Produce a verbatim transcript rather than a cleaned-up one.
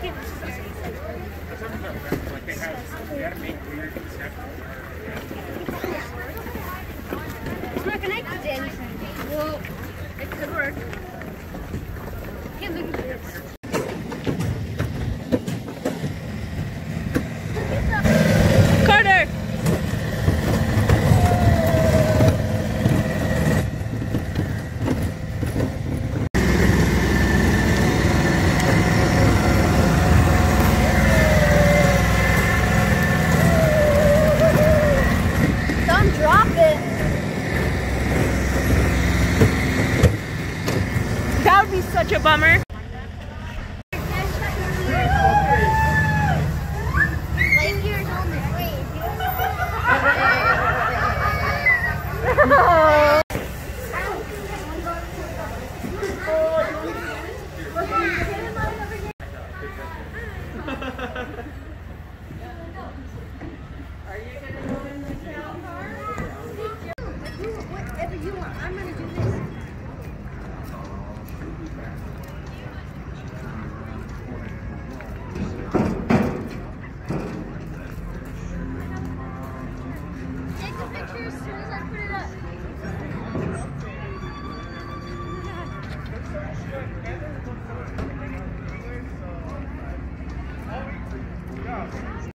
It's not connected to anything. Well, it could work. Hey, look at this. Carter! Don't drop it. That would be such a bummer. Lightyear's on the way. Whatever you want, I'm gonna do this.